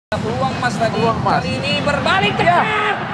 Peluang Mas tadi. Peluang Mas. Kali ini berbalik Ya.